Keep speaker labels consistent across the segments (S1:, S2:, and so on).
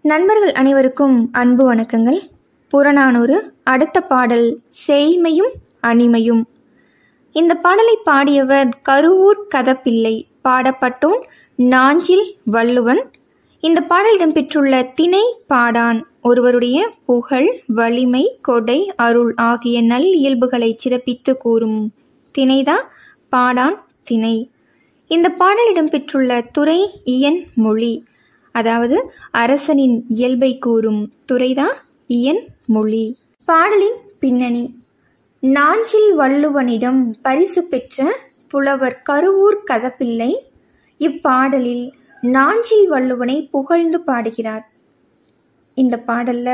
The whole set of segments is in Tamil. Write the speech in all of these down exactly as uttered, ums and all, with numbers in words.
S1: நண்பர்கள் அனைவருக்கும் அன்பு வணக்கங்கள். புறநானூறு. அடுத்த பாடல் சேய்மையும் அணிமையும். இந்த பாடலை பாடியவர் கருவூர் கதப்பிள்ளை. பாடப்பட்டோன் நாஞ்சில் வள்ளுவன். இந்த பாடல் இடம்பெற்றுள்ள திணை பாடான். ஒருவருடைய புகழ், வலிமை, கொடை, அருள் ஆகிய நல் இயல்புகளை சிறப்பித்து கூறும் திணைதான் பாடான் திணை. இந்த பாடல் இடம்பெற்றுள்ள துறை இயன் மொழி, அதாவது அரசனின் இயல்பை கூறும் துறைதான் இயன் மொழி. பாடலின் பின்னணி: நாஞ்சில் வள்ளுவனிடம் பரிசு பெற்ற புலவர் கருவூர் கதப்பிள்ளை இப்பாடலில் நாஞ்சில் வள்ளுவனை புகழ்ந்து பாடுகிறார். இந்த பாடல்ல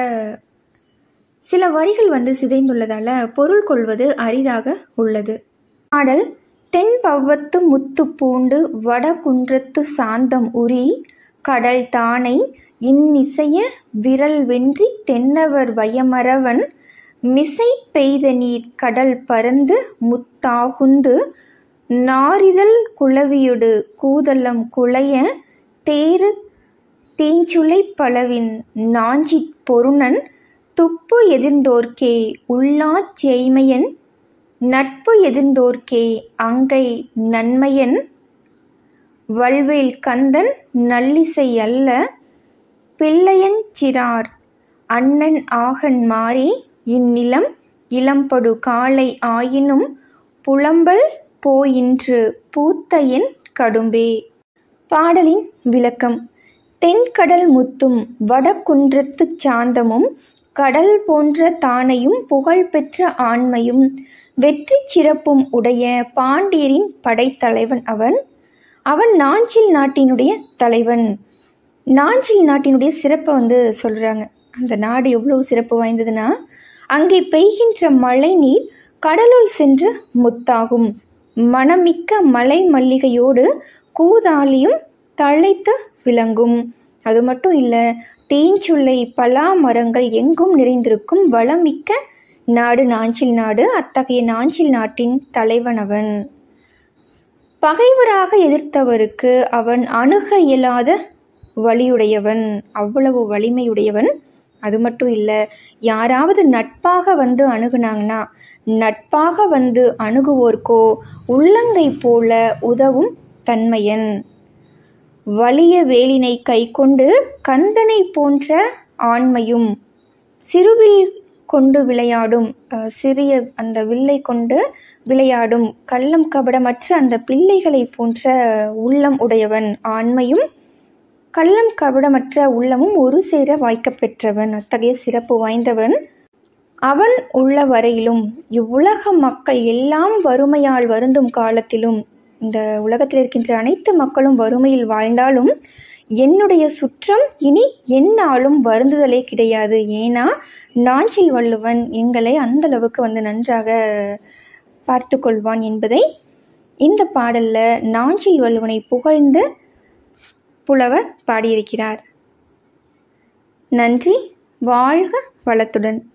S1: சில வரிகள் வந்து சிதைந்துள்ளதால பொருள் கொள்வது அரிதாக உள்ளது. பாடல்: தென் பவ்வத்து முத்து பூண்டு வட குன்றத்து சாந்தம் உரி கடல் தானை இன்னிசைய விரல் வென்றி தென்னவர் வயமரவன் மிசை பெய்த நீர் கடல் பரந்து முத்தாகுந்து நாரிதழ் குளவியொடு கூதலம் குளைய தேரு தீஞ்சுளை பலவின் நாஞ்சிற் பொருணன் துப்பு எதிர்ந்தோர்க்கே உள்ளாச் சேய்மையன் நட்பு எதிர்ந்தோர்க்கே அங்கை நன்மையன் வல்வேல் கந்தன் நல்லிசை அல்ல பிள்ளையஞ் சிறார் அண்ணன் ஆகன் மாறே இந்நிலம் இளம்படு காலை ஆயினும் புலம்பல் போயின்று பூத்தையன் கடும்பே. பாடலின் விளக்கம்: தென்கடல் முத்தும் வடகுன்றத்துச் சாந்தமும் கடல் போன்ற தானையும் புகழ்பெற்ற ஆண்மையும் வெற்றி சிறப்பும் உடைய பாண்டியரின் படைத்தலைவன் அவன். அவன் நாஞ்சில் நாட்டினுடைய தலைவன். நாஞ்சில் நாட்டினுடைய சிறப்பை வந்து சொல்கிறாங்க. அந்த நாடு எவ்வளவு சிறப்பு வாய்ந்ததுன்னா, அங்கே பெய்கின்ற மழை நீர் கடலுள் சென்று முத்தாகும். மணமிக்க மலை மல்லிகையோடு கூதாலியும் தழைத்து விளங்கும். அது மட்டும் இல்லை, தேஞ்சுளை பலா மரங்கள் எங்கும் நிறைந்திருக்கும் வளமிக்க நாடு நாஞ்சில் நாடு. அத்தகைய நாஞ்சில் நாட்டின் தலைவன் அவன். பகைவராக எதிர்த்தவருக்கு அவன் அணுக இயலாத வலியுடையவன், அவ்வளவு வலிமையுடையவன். அது மட்டும் இல்லை, யாராவது நட்பாக வந்து அணுகுனாங்கன்னா நட்பாக வந்து அணுகுவோர்க்கோ உள்ளங்கை போல உதவும் தன்மையன். வலிய வேலினை கை கொண்டு கந்தனை போன்ற ஆண்மையும் சிறுவில் கொண்டு விளையாடும் சிறிய அந்த வில்லை கொண்டு விளையாடும் கள்ளம் கபடமற்ற அந்த பிள்ளைகளை போன்ற உள்ளம் உடையவன். ஆண்மையும் கள்ளம் கபடமற்ற உள்ளமும் ஒரு சேர வாய்க்கப் பெற்றவன். அத்தகைய சிறப்பு வாய்ந்தவன் அவன். உள்ள வரையிலும் இவ்வுலக மக்கள் எல்லாம் வறுமையால் வருந்தும் காலத்திலும், இந்த உலகத்தில் இருக்கின்ற அனைத்து மக்களும் வறுமையில் வாழ்ந்தாலும் என்னுடைய சுற்றம் இனி எந்நாளும் வருந்துதலே கிடையாது. ஏன்னா நாஞ்சில் வள்ளுவன் எங்களை அந்த அளவுக்கு வந்து நன்றாக பார்த்து கொள்வான் என்பதை இந்த பாடல்ல நாஞ்சில் வள்ளுவனை புகழ்ந்து புலவர் பாடியிருக்கிறார். நன்றி. வாழ்க வளத்துடன்.